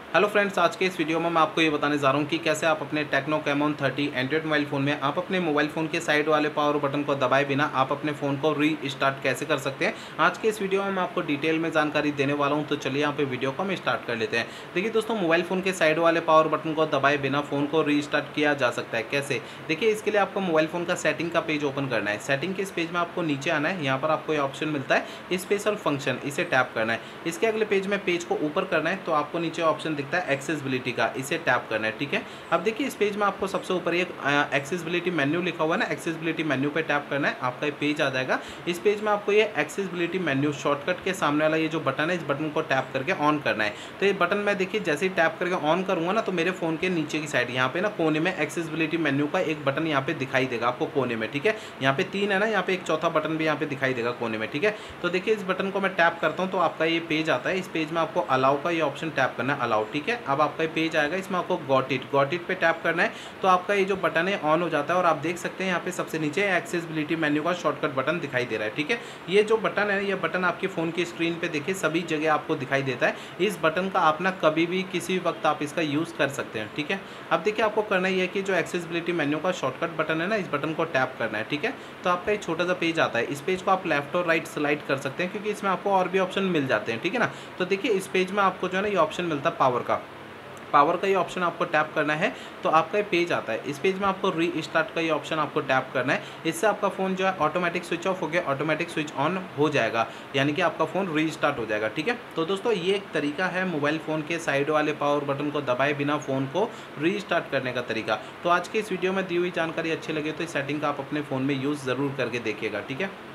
Hello friends, आज के इस वीडियो में मैं आपको ये बताने जा रहा हूँ कि कैसे आप अपने Tecno Camon 30 Android mobile phone में आप अपने मोबाइल फ़ोन के साइड वाले पावर बटन को दबाए बिना आप अपने फ़ोन को रीस्टार्ट कैसे कर सकते हैं। आज के इस वीडियो में मैं आपको डिटेल में जानकारी देने वाला हूँ, तो चलिए यहाँ पे वीडियो को हम स्टार्ट कर लेते हैं। देखिए दोस्तों, मोबाइल फ़ोन के साइड वाले पावर बटन को दबाए बिना फ़ोन को रीस्टार्ट किया जा सकता है। कैसे? देखिए, इसके लिए आपको मोबाइल फ़ोन का सेटिंग का पेज ओपन करना है। सेटिंग के इस पेज में आपको नीचे आना है। यहाँ पर आपको ये ऑप्शन मिलता है स्पेशल फंक्शन, इसे टैप करना है। इसके अगले पेज में पेज को ऊपर करना है तो आपको नीचे ऑप्शन दिखता है एक्सेसिबिलिटी का, इसे टैप करना है। ठीक है, अब देखिए इस पेज में आपको सबसे ऊपर एक एक्सेसिबिलिटी मेन्यू लिखा हुआ है ना, एक्सेसिबिलिटी मेन्यू पे टैप करना है, आपका ये पेज आ जाएगा। इस पेज में आपको ये एक्सेसिबिलिटी मेन्यू शॉर्टकट के सामने वाला ये जो बटन है, इस बटन को टैप करके ऑन करना है। तो ये बटन मैं देखिए जैसे ही टैप करके ऑन करूंगा ना, तो मेरे फोन के नीचे की साइड यहाँ पे ना कोने में एक्सेसिबिलिटी मेन्यू का एक बटन यहाँ पे दिखाई देगा आपको कोने में। ठीक है, यहाँ पे 3 है ना, यहाँ पे एक चौथा बटन भी यहाँ पे दिखाई देगा कोने में। ठीक है, तो देखिए इस बटन को मैं टैप करता हूँ तो आपका ये पेज आता है। इस पेज में आपको अलाउ का ये ऑप्शन टैप करना है, अलाउ। ठीक है, अब आपका पेज आएगा, इसमें आपको गॉट इट पे टैप करना है तो आपका ये जो बटन है ऑन हो जाता है। और आप देख सकते हैं यहाँ पे सबसे नीचे एक्सेसिबिलिटी मेन्यू का शॉर्टकट बटन दिखाई दे रहा है। ठीक है, ये जो बटन है, ये बटन आपके फ़ोन की स्क्रीन पे देखिए सभी जगह आपको दिखाई देता है। इस बटन का आप ना कभी भी किसी भी वक्त आप इसका यूज़ कर सकते हैं। ठीक है, अब देखिए आपको करना ये है कि जो एक्सेसिबिलिटी मेन्यू का शॉर्टकट बटन है ना, इस बटन को टैप करना है। ठीक है, तो आपका एक छोटा सा पेज आता है। इस पेज को आप लेफ्ट और राइट स्लाइड कर सकते हैं क्योंकि इसमें आपको और भी ऑप्शन मिल जाते हैं। ठीक है ना, तो देखिए इस पेज में आपको जो है ना ये ऑप्शन मिलता है पावर का ये ऑप्शन आपको टैप करना है तो आपका ये पेज आता है। इस पेज में आपको रीस्टार्ट का ये ऑप्शन आपको टैप करना है। इससे आपका फ़ोन जो है ऑटोमेटिक स्विच ऑफ हो गया, ऑटोमेटिक स्विच ऑन हो जाएगा, यानी कि आपका फ़ोन रीस्टार्ट हो जाएगा। ठीक है, तो दोस्तों ये एक तरीका है मोबाइल फ़ोन के साइड वाले पावर बटन को दबाए बिना फ़ोन को रीस्टार्ट करने का तरीका। तो आज के इस वीडियो में दी हुई जानकारी अच्छी लगे तो इस सेटिंग का आप अपने फ़ोन में यूज़ ज़रूर करके देखिएगा। ठीक है।